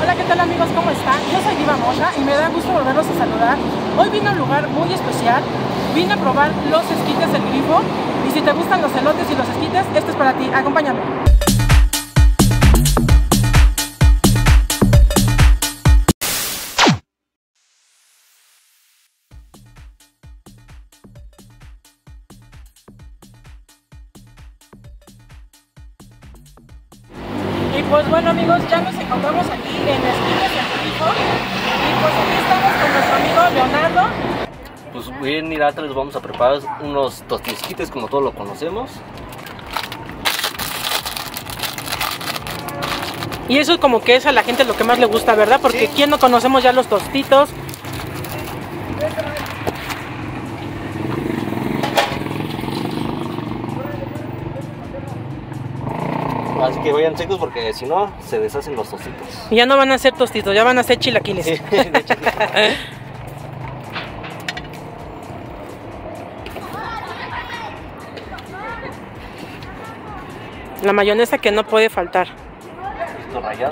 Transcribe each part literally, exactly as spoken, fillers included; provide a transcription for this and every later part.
Hola, ¿qué tal amigos? ¿Cómo están? Yo soy Diva Mocha y me da gusto volverlos a saludar. Hoy vine a un lugar muy especial. Vine a probar los esquites del Grifo. Y si te gustan los elotes y los esquites, esto es para ti. Acompáñame. Y pues bueno amigos, ya nos encontramos aquí en Esquites del Grifo. Y pues aquí estamos con nuestro amigo Leonardo. Pues bien, mira, les vamos a preparar unos tostisquites como todos lo conocemos. Y eso como que es a la gente lo que más le gusta, ¿verdad? Porque sí. ¿Quién no conocemos ya los tostitos? Así que vayan secos porque si no, se deshacen los tostitos. Y ya no van a ser tostitos, ya van a ser chilaquiles. Sí, de hecho. La mayonesa que no puede faltar. Esto rallado.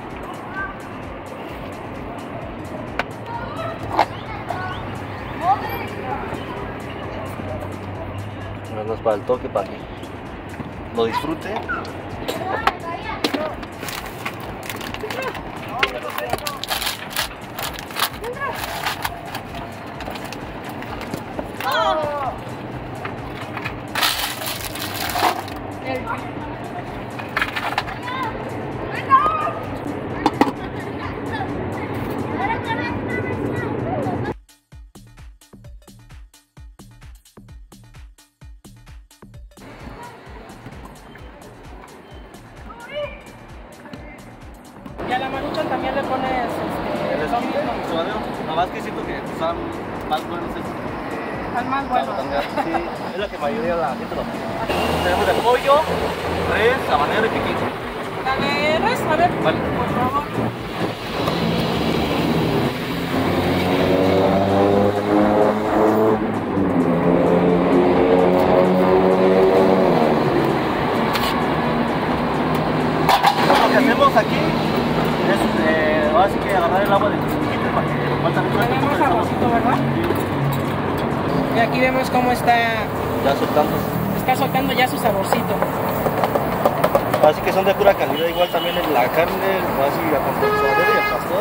No es para el toque, para que lo disfrute. Y a la maruchan también le pones este, el lo mismo. Suadero, nada más que siento que están más buenos estos. Están más buenos. Sí, es lo que mayoría de la gente lo pide. Tenemos el pollo, res, habanero y piquín. Dale, res, a ver, vale. Por favor. Lo que hacemos aquí es eh, ahora sí que agarrar el agua de los esquites para que lo faltan todo Tenemos este saborcito, ¿verdad? Sí. Y aquí vemos cómo está, Ya soltando. está soltando ya su saborcito. Así que son de pura calidad, igual también en la carne, así la condensadora y el pastor.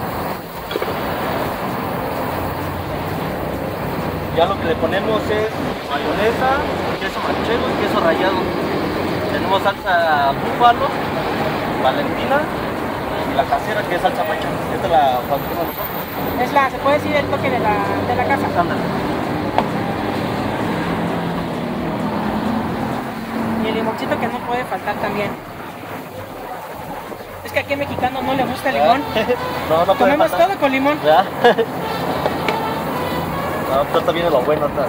Ya lo que le ponemos es mayonesa, queso manchego y queso rallado. Tenemos salsa búfalo, valentina y la casera que es salsa macha. Esta la fabricamos nosotros. Es la, se puede decir el toque de la, de la casa. Ándale. Y el limoncito que no puede faltar también. Es que aquí en mexicano no le gusta el limón. No, no puede Comemos faltar. todo con limón. ¿Verdad? No, pero está bien lo bueno. Está.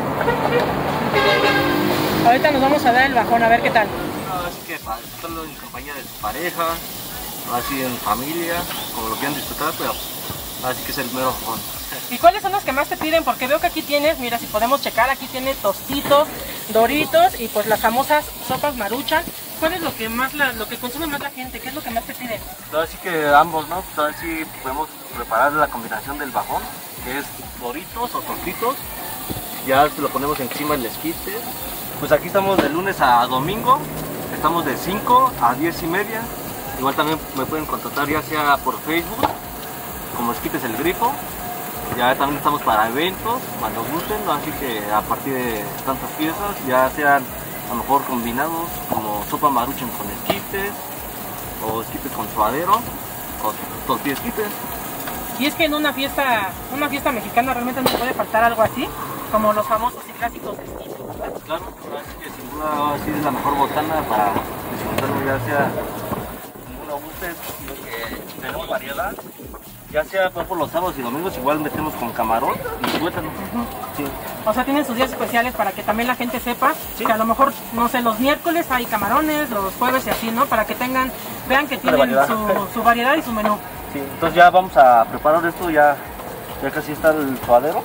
Ahorita nos vamos a dar el bajón, a ver qué tal. No, así que para disfrutarlo en compañía de su pareja, así en familia, como lo quieran disfrutar, pero así que es el mero bajón. ¿Y cuáles son los que más te piden? Porque veo que aquí tienes, mira, si podemos checar, aquí tienes tostitos, doritos y pues las famosas sopas maruchan. ¿Cuál es lo que más la, lo que consume más la gente? ¿Qué es lo que más te piden? Así que ambos, ¿no? Pues así podemos preparar la combinación del bajón, que es doritos o tostitos. Ya se lo ponemos encima el esquite. Pues aquí estamos de lunes a domingo, estamos de cinco a diez y media. Igual también me pueden contactar ya sea por Facebook, como Esquites el Grifo. Ya también estamos para eventos, cuando gusten, ¿no? Así que a partir de tantas piezas, ya sean a lo mejor combinados como sopa maruchan con esquites, o esquites con suadero, o tortilla-esquites. Y es que en una fiesta, una fiesta mexicana realmente no puede faltar algo así, como los famosos y clásicos esquites, ¿verdad? Claro, así que sin duda así es la mejor botana para disfrutarlo, ya sea como uno guste, sino que tenemos variedad. Ya sea por los sábados y domingos, igual metemos con camarón y tuétano. Uh-huh. Sí. O sea, tienen sus días especiales para que también la gente sepa, ¿sí? Que a lo mejor, no sé, los miércoles hay camarones, los jueves y así, ¿no? Para que tengan, vean que tienen variedad. Su, su variedad y su menú. Sí, entonces ya vamos a preparar esto, ya, ya casi está el suadero.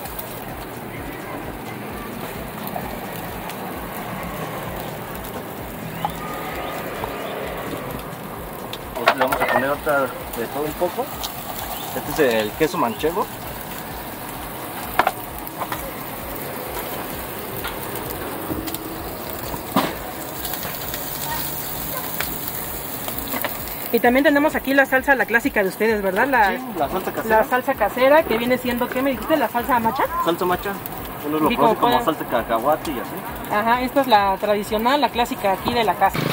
Entonces le vamos a poner salsita de todo un poco. Este es el queso manchego. Y también tenemos aquí la salsa, la clásica de ustedes, ¿verdad? La, Sí, la salsa casera. La salsa casera, que viene siendo, ¿qué me dijiste? ¿La salsa macha? Salsa macha. Uno lo Sí, conoce como como pueden- salsa de cacahuate y así. Ajá, esta es la tradicional, la clásica aquí de la casa.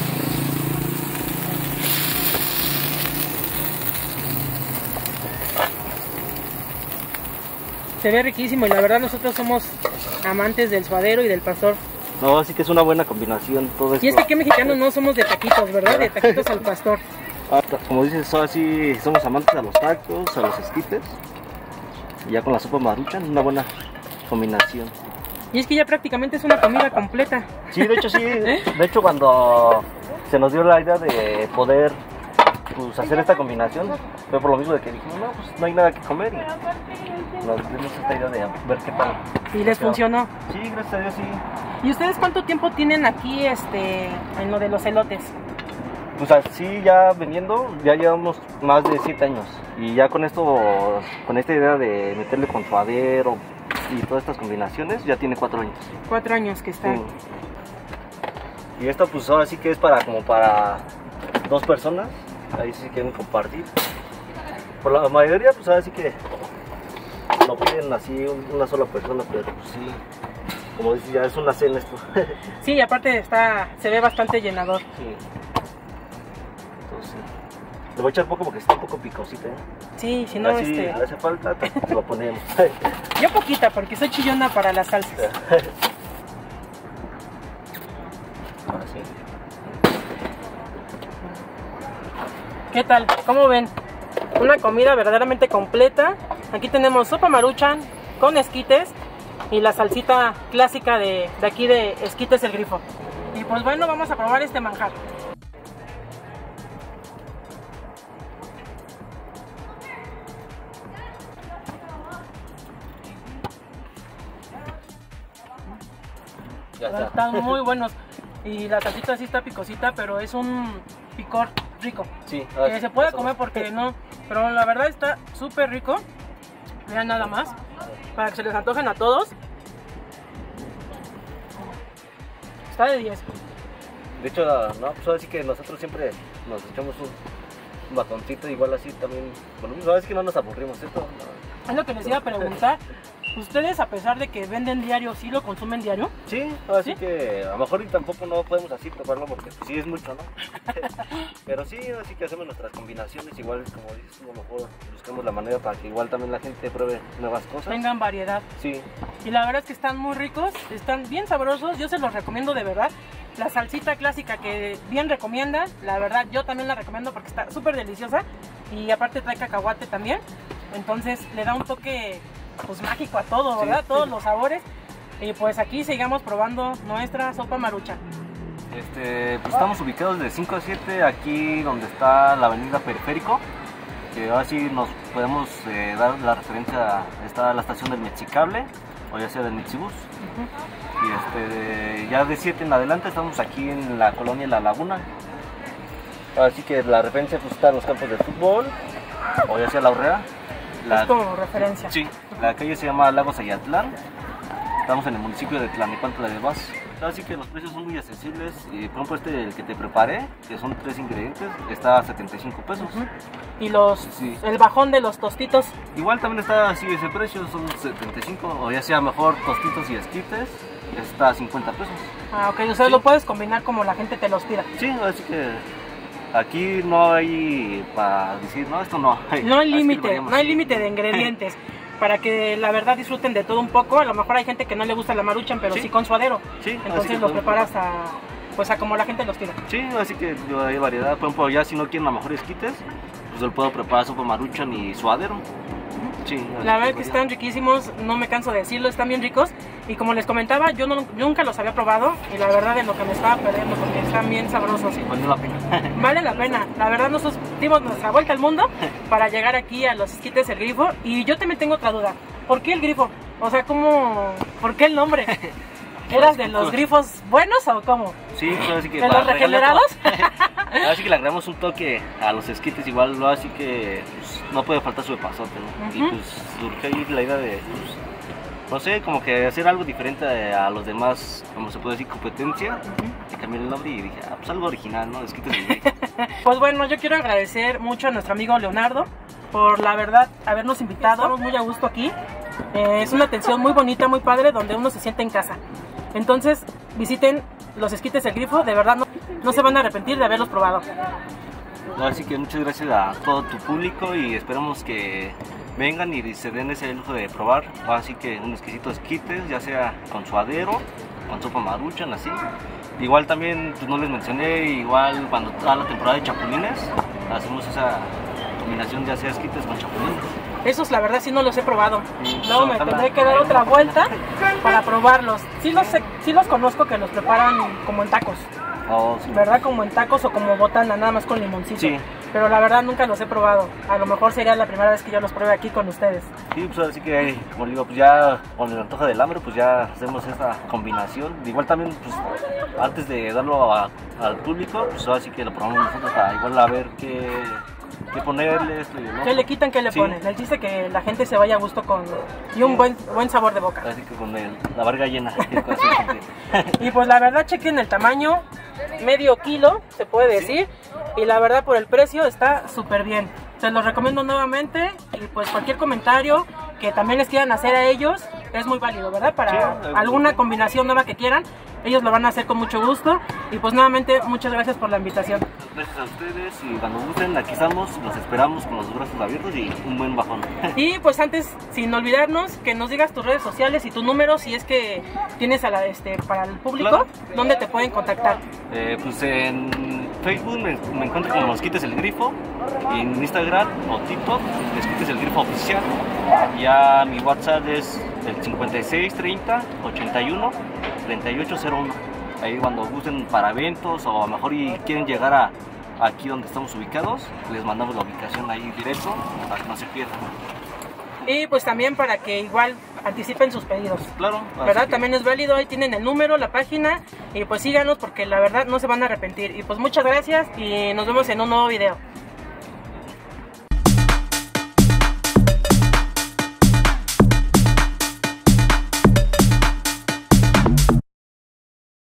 Se ve riquísimo y la verdad nosotros somos amantes del suadero y del pastor. No, así que es una buena combinación todo esto. Y es que aquí mexicanos no somos de taquitos, ¿verdad? De taquitos al pastor. Ah, como dices, ahora sí somos amantes a los tacos, a los esquites. Y ya con la sopa maruchan, una buena combinación. Y es que ya prácticamente es una comida completa. Sí, de hecho sí. De hecho cuando se nos dio la idea de poder pues, hacer esta combinación, fue por lo mismo de que dijimos, no, pues no hay nada que comer. Y nos dimos esta idea de ver qué tal. Y les funcionó. Sí, gracias a Dios sí. ¿Y ustedes cuánto tiempo tienen aquí este en lo de los elotes? Pues así ya vendiendo, ya llevamos más de siete años. Y ya con esto, con esta idea de meterle con suadero y todas estas combinaciones, ya tiene cuatro años. Cuatro años que está. Sí. Y esto pues ahora sí que es para como para dos personas, ahí sí quieren compartir. Por la mayoría pues ahora sí que lo piden así una sola persona, pero pues sí, como dices, ya es una cena esto. Sí, y aparte está, se ve bastante llenador. Sí. Entonces, le voy a echar poco porque está un poco picosita, ¿eh? Sí, si no, Así este... le hace falta, te- lo ponemos. Yo poquita, porque soy chillona para las salsas. Ahora sí. ¿Qué tal? ¿Cómo ven? Una comida verdaderamente completa. Aquí tenemos sopa maruchan con esquites y la salsita clásica de, de aquí de Esquites el Grifo. Y pues bueno, vamos a probar este manjar. Ya está. Están muy buenos. Y la salsita sí está picosita, pero es un picor rico. Sí, Que se puede comer porque no, pero la verdad está súper rico. Vean nada más, para que se les antojen a todos. Está de diez. De hecho, no, pues ahora sí que nosotros siempre nos echamos un, un batoncito, igual así también. Bueno, pues ahora sí que no nos aburrimos, ¿cierto? No. Es lo que les iba a preguntar. ¿Ustedes, a pesar de que venden diario, sí lo consumen diario? Sí, ahora sí, ¿Sí? que a lo mejor y tampoco no podemos así probarlo porque pues, sí es mucho, ¿no? Pero sí, así que hacemos nuestras combinaciones, igual como dices, a lo mejor buscamos la manera para que igual también la gente pruebe nuevas cosas. Tengan variedad. Sí, Y la verdad es que están muy ricos, están bien sabrosos, yo se los recomiendo de verdad. La salsita clásica que bien recomienda, la verdad yo también la recomiendo porque está súper deliciosa. Y aparte trae cacahuate también, entonces le da un toque pues mágico a todo, ¿verdad? Sí. Todos los sabores. Y pues aquí sigamos probando nuestra sopa maruchan. este, pues estamos ubicados de cinco a siete aquí donde está la avenida Periférico, que ahora sí nos podemos eh, dar la referencia, está la estación del Mexicable o ya sea del Mexibus. Y este, de- ya de siete en adelante estamos aquí en la colonia La Laguna. Así que la referencia pues está en los campos de fútbol o ya sea la Urrea. La, Es como referencia. sí, la calle se llama Lagos Ayatlán. Estamos en el municipio de Tlalnepantla de Vaz. Así que los precios son muy accesibles. Y por ejemplo este, el que te preparé, que son tres ingredientes, está a setenta y cinco pesos. Ujú. Y los, Sí. el bajón de los tostitos. Igual también está así ese precio, son setenta y cinco, o ya sea mejor tostitos y esquites, está a cincuenta pesos. Ah, ok, o sea, Sí. lo puedes combinar como la gente te los pida. Sí, así que aquí no hay para decir, no, esto no hay. No hay Así que límite, variamos. no hay límite de ingredientes. Para que la verdad disfruten de todo un poco. A lo mejor hay gente que no le gusta la maruchan, pero sí, Sí. con suadero. Sí, así Entonces que los podemos preparas a, pues a como la gente los pida. Sí, así que yo, hay variedad. Por ejemplo, ya si no quieren a lo mejor esquites, pues yo puedo preparar sopa maruchan y suadero. Sí, así La verdad que varía. están riquísimos, no me canso de decirlo, están bien ricos. Y como les comentaba, yo no- nunca los había probado. Y la verdad es lo que me estaba perdiendo, porque están bien sabrosos. Vale la pena. Vale la pena. La verdad nosotros dimos nuestra vuelta al mundo para llegar aquí a los Esquites el Grifo. Y yo también tengo otra duda. ¿Por qué el grifo? O sea, ¿cómo? ¿Por qué el nombre? ¿Eras de los grifos buenos o cómo? Sí, pues así que ¿De para los regalar regenerados? toda- Así que le agregamos un toque a los esquites igual, ¿no? Así que pues, no puede faltar su epazote, ¿no? Uh-huh. Y pues surge ahí la idea de, pues, no sé, como que hacer algo diferente a los demás, como se puede decir, competencia. Uh-huh. Y cambié el nombre y dije, ah, pues algo original, ¿no? Esquites del grifo. Pues bueno, yo quiero agradecer mucho a nuestro amigo Leonardo por la verdad habernos invitado. Estamos muy a gusto aquí. Eh, es una atención muy bonita, muy padre, donde uno se siente en casa. Entonces visiten los esquites del grifo, de verdad no, no se van a arrepentir de haberlos probado. Así que muchas gracias a todo tu público y esperamos que vengan y se den ese lujo de probar. Así que un exquisito esquites, ya sea con suadero, con sopa maruchan, así. Igual también, pues no les mencioné, igual cuando está la temporada de chapulines, hacemos esa combinación ya sea esquites con chapulines. Esos la verdad sí no los he probado. Luego me tendré que dar otra vuelta para probarlos. Sí los, sí los conozco que los preparan como en tacos. Oh, sí. ¿Verdad? Como en tacos o como botana, nada más con limoncito. Sí. Pero la verdad nunca los he probado. A lo mejor sería la primera vez que yo los pruebe aquí con ustedes. Sí, pues así que, como digo, pues ya con el antojo del hambre, pues ya hacemos esta combinación. Igual también, pues antes de darlo a, al público, pues así que lo probamos nosotros para igual a ver qué, qué ponerle esto y ¿no? ¿Qué le quitan, qué le sí. ponen? Él dice que la gente se vaya a gusto con y un sí. buen, buen sabor de boca. Así que con el, la barriga llena. Y pues la verdad, chequen el tamaño, medio kilo, se puede decir. Sí. Y la verdad, por el precio está súper bien. Se los recomiendo nuevamente. Y pues cualquier comentario que también les quieran hacer a ellos es muy válido, ¿verdad? Para sí, alguna combinación nueva que quieran, ellos lo van a hacer con mucho gusto. Y pues nuevamente, muchas gracias por la invitación. Gracias a ustedes y cuando gusten, aquí estamos, los esperamos con los brazos abiertos y un buen bajón. Y pues antes, sin olvidarnos, que nos digas tus redes sociales y tu número, si es que tienes a la, este, para el público, claro. ¿Dónde te pueden contactar? Eh, pues en Facebook me, me encuentro como Esquites el Grifo, en Instagram o TikTok, Esquites el Grifo Oficial. Ya mi WhatsApp es el cincuenta y seis treinta ochenta y uno treinta y ocho cero uno. Ahí cuando gusten para eventos o a lo mejor y quieren llegar a aquí donde estamos ubicados, les mandamos la ubicación ahí directo para que no se pierdan. Y pues también para que igual anticipen sus pedidos. Claro. ¿Verdad? Que... También es válido, ahí tienen el número, la página y pues síganos porque la verdad no se van a arrepentir. Y pues muchas gracias y nos vemos en un nuevo video.